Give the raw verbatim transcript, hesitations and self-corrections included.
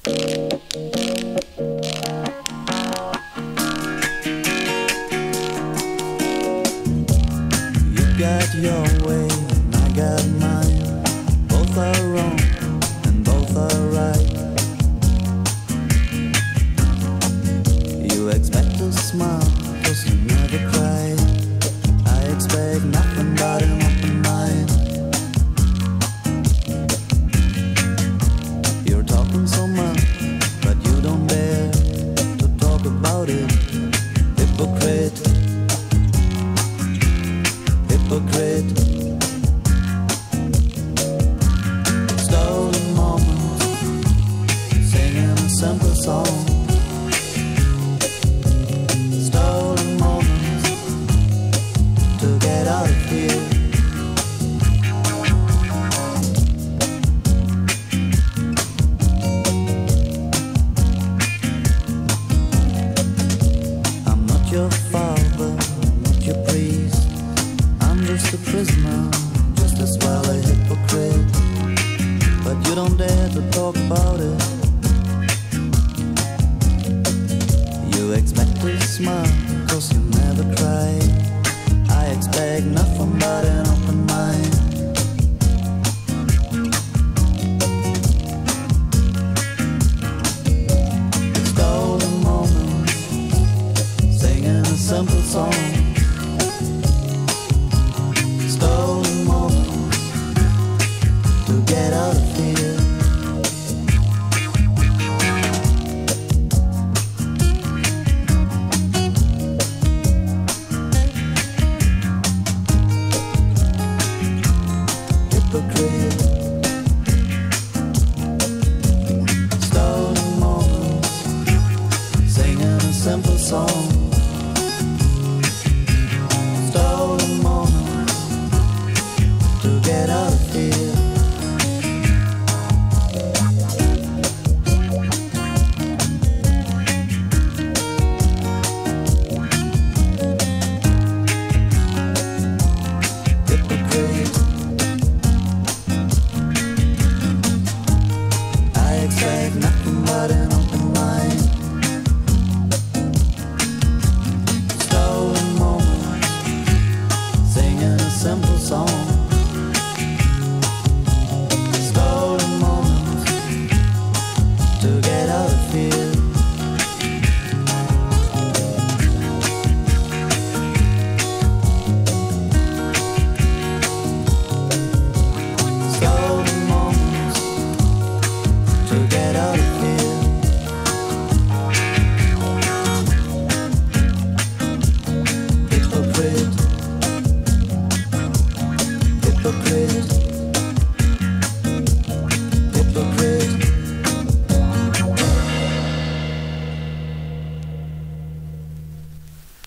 got your way, and I got mine. Both are wrong, and both are right. You expect to smile, cause you never cry. I expect nothing but an open mind. You're talking so much, but you don't dare to talk about it. Hypocrite, hypocrite. Stolen moment, singing a simple song. Stolen moments to get out of here. I'm not your father, I'm not your priest. I'm just a prisoner, just as well a hypocrite. But you don't dare to talk about it. You expect to smile, cause you never cry. I expect nothing but an open mind. Stolen moment, singing a simple song. Stolen moment to get out of here. Hypocrite. Stolen moment, singing a simple song. Stolen moment to get out of here. Hypocrite. I expect nothing but an